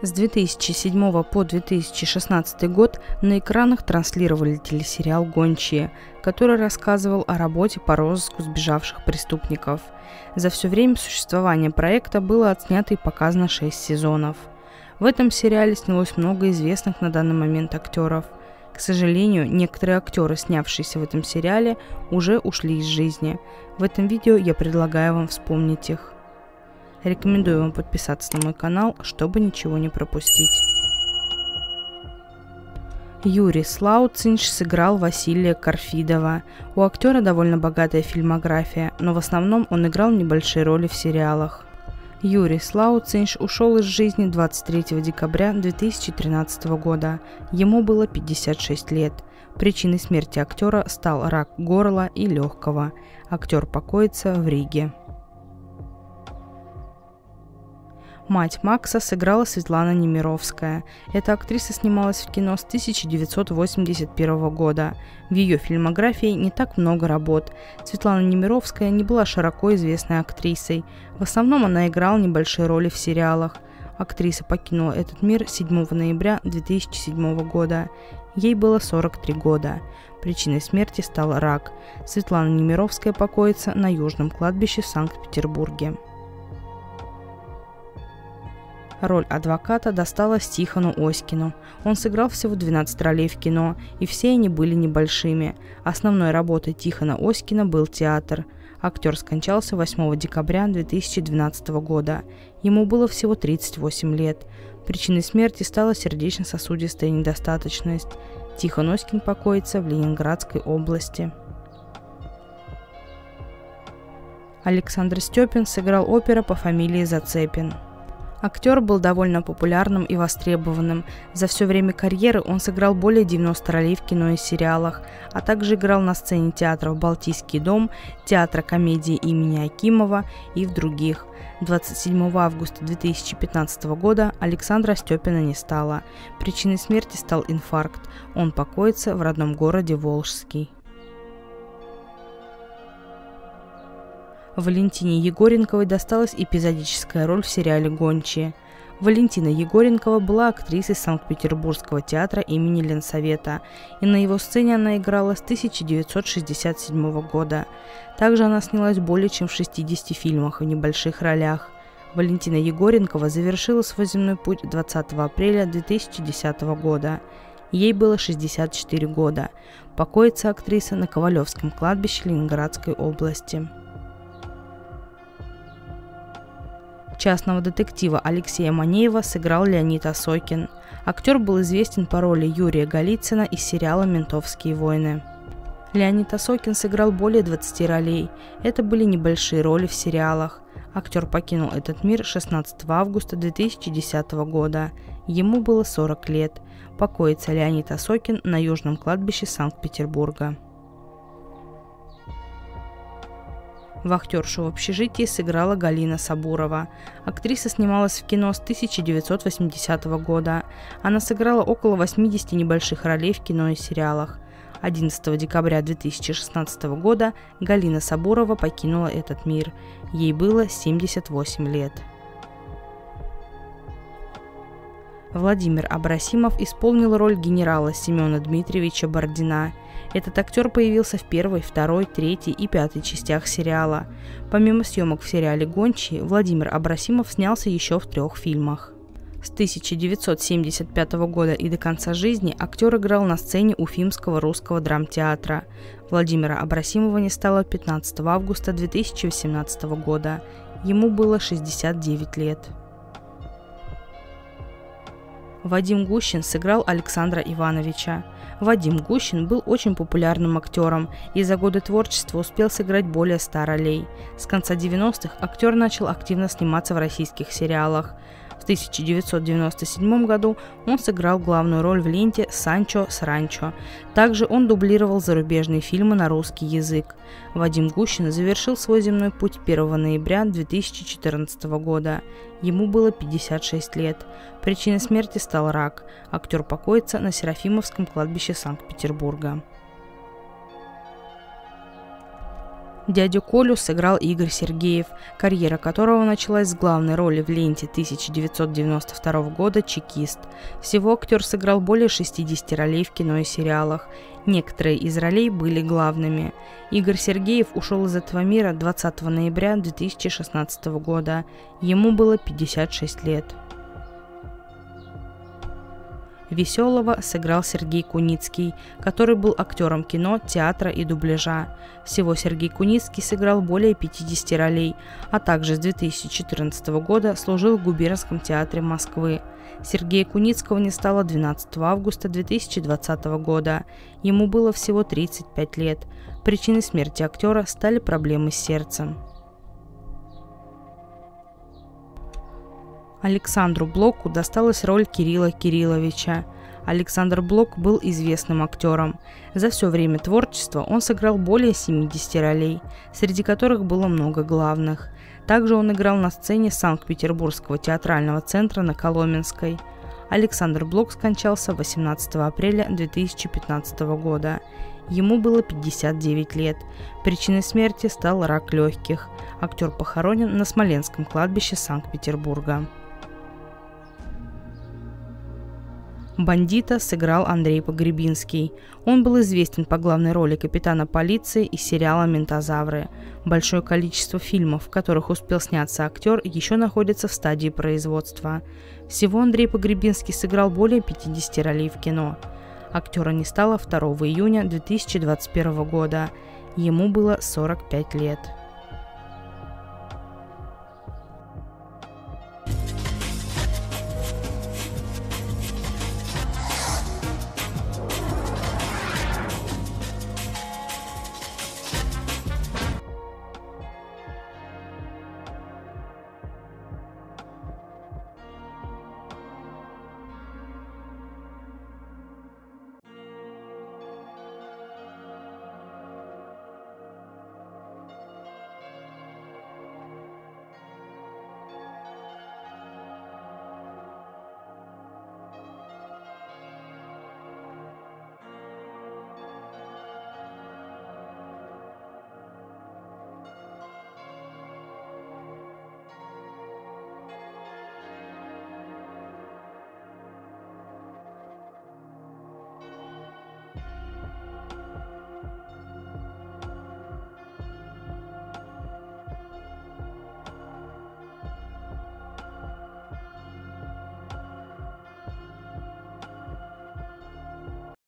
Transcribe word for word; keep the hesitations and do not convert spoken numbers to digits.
С две тысячи седьмого по две тысячи шестнадцатый год на экранах транслировали телесериал «Гончие», который рассказывал о работе по розыску сбежавших преступников. За все время существования проекта было отснято и показано шесть сезонов. В этом сериале снялось много известных на данный момент актеров. К сожалению, некоторые актеры, снявшиеся в этом сериале, уже ушли из жизни. В этом видео я предлагаю вам вспомнить их. Рекомендую вам подписаться на мой канал, чтобы ничего не пропустить. Юрий Слауцинш сыграл Василия Корфидова. У актера довольно богатая фильмография, но в основном он играл небольшие роли в сериалах. Юрий Слауцинш ушел из жизни двадцать третьего декабря две тысячи тринадцатого года. Ему было пятьдесят шесть лет. Причиной смерти актера стал рак горла и легкого. Актер покоится в Риге. Мать Макса сыграла Светлана Немировская. Эта актриса снималась в кино с тысяча девятьсот восемьдесят первого года. В ее фильмографии не так много работ. Светлана Немировская не была широко известной актрисой. В основном она играла небольшие роли в сериалах. Актриса покинула этот мир седьмого ноября две тысячи седьмого года. Ей было сорок три года. Причиной смерти стал рак. Светлана Немировская покоится на Южном кладбище в Санкт-Петербурге. Роль адвоката досталась Тихону Оськину. Он сыграл всего двенадцать ролей в кино, и все они были небольшими. Основной работой Тихона Оськина был театр. Актер скончался восьмого декабря две тысячи двенадцатого года. Ему было всего тридцать восемь лет. Причиной смерти стала сердечно-сосудистая недостаточность. Тихон Оськин покоится в Ленинградской области. Александр Степин сыграл опера по фамилии Зацепин. Актер был довольно популярным и востребованным. За все время карьеры он сыграл более девяноста ролей в кино и сериалах, а также играл на сцене театров «Балтийский дом», театра комедии имени Акимова и в других. двадцать седьмого августа две тысячи пятнадцатого года Александра Степина не стало. Причиной смерти стал инфаркт. Он покоится в родном городе Волжский. Валентине Егоренковой досталась эпизодическая роль в сериале «Гончие». Валентина Егоренкова была актрисой Санкт-Петербургского театра имени Ленсовета, и на его сцене она играла с тысяча девятьсот шестьдесят седьмого года. Также она снялась более чем в шестидесяти фильмах в небольших ролях. Валентина Егоренкова завершила свой земной путь двадцатого апреля две тысячи десятого года. Ей было шестьдесят четыре года. Покоится актриса на Ковалевском кладбище Ленинградской области. Частного детектива Алексея Манеева сыграл Леонид Осокин. Актер был известен по роли Юрия Голицына из сериала «Ментовские войны». Леонид Осокин сыграл более двадцати ролей. Это были небольшие роли в сериалах. Актер покинул этот мир шестнадцатого августа две тысячи десятого года. Ему было сорок лет. Покоится Леонид Осокин на Южном кладбище Санкт-Петербурга. Вахтершу в общежитии сыграла Галина Сабурова. Актриса снималась в кино с тысяча девятьсот восьмидесятого года. Она сыграла около восьмидесяти небольших ролей в кино и сериалах. одиннадцатого декабря две тысячи шестнадцатого года Галина Сабурова покинула этот мир. Ей было семьдесят восемь лет. Владимир Абросимов исполнил роль генерала Семена Дмитриевича Бородина. Этот актер появился в первой, второй, третьей и пятой частях сериала. Помимо съемок в сериале «Гончие», Владимир Абросимов снялся еще в трех фильмах. С тысяча девятьсот семьдесят пятого года и до конца жизни актер играл на сцене Уфимского русского драмтеатра. Владимира Абросимова не стало пятнадцатого августа две тысячи восемнадцатого года. Ему было шестьдесят девять лет. Вадим Гущин сыграл Александра Ивановича. Вадим Гущин был очень популярным актером и за годы творчества успел сыграть более ста ролей. С конца девяностых актер начал активно сниматься в российских сериалах. В тысяча девятьсот девяносто седьмом году он сыграл главную роль в ленте «Санчо с ранчо». Также он дублировал зарубежные фильмы на русский язык. Вадим Гущин завершил свой земной путь первого ноября две тысячи четырнадцатого года. Ему было пятьдесят шесть лет. Причиной смерти стал рак. Актер покоится на Серафимовском кладбище Санкт-Петербурга. Дядю Колю сыграл Игорь Сергеев, карьера которого началась с главной роли в ленте тысяча девятьсот девяносто второго года «Чекист». Всего актер сыграл более шестидесяти ролей в кино и сериалах. Некоторые из ролей были главными. Игорь Сергеев ушел из этого мира двадцатого ноября две тысячи шестнадцатого года. Ему было пятьдесят шесть лет. Веселого сыграл Сергей Куницкий, который был актером кино, театра и дубляжа. Всего Сергей Куницкий сыграл более пятидесяти ролей, а также с две тысячи четырнадцатого года служил в Губернском театре Москвы. Сергея Куницкого не стало двенадцатого августа две тысячи двадцатого года. Ему было всего тридцать пять лет. Причиной смерти актера стали проблемы с сердцем. Александру Блоку досталась роль Кирилла Кирилловича. Александр Блок был известным актером. За все время творчества он сыграл более семидесяти ролей, среди которых было много главных. Также он играл на сцене Санкт-Петербургского театрального центра на Коломенской. Александр Блок скончался восемнадцатого апреля две тысячи пятнадцатого года. Ему было пятьдесят девять лет. Причиной смерти стал рак легких. Актер похоронен на Смоленском кладбище Санкт-Петербурга. Бандита сыграл Андрей Погребинский. Он был известен по главной роли капитана полиции из сериала «Ментозавры». Большое количество фильмов, в которых успел сняться актер, еще находится в стадии производства. Всего Андрей Погребинский сыграл более пятидесяти ролей в кино. Актера не стало второго июня две тысячи двадцать первого года. Ему было сорок пять лет.